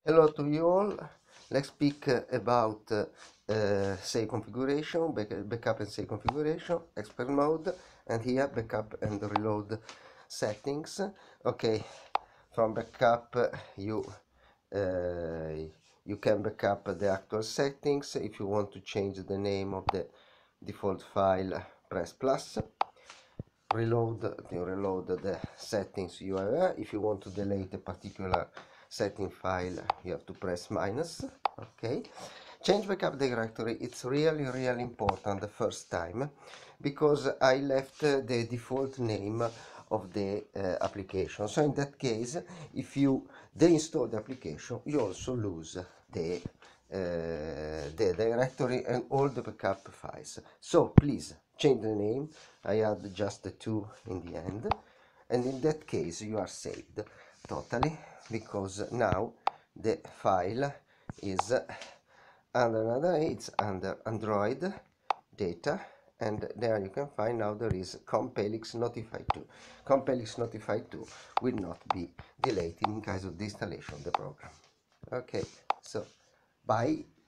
Hello to you all. Let's speak about save configuration, backup and save configuration, expert mode, and here backup and reload settings. Okay, from backup you can backup the actual settings. If you want to change the name of the default file, press plus. You reload the settings URL. If you want to delete a particular setting file, you have to press minus. Okay, change backup directory. It's really important the first time, because I left the default name of the application. So in that case, if you deinstall the application, you also lose the directory and all the backup files. So please change the name. I add just the two in the end, and in that case you are saved totally, because now the file is it's under Android data, and there you can find now there is compelix notify 2. Compelix notify 2 will not be deleted in case of the installation of the program. Okay, so bye.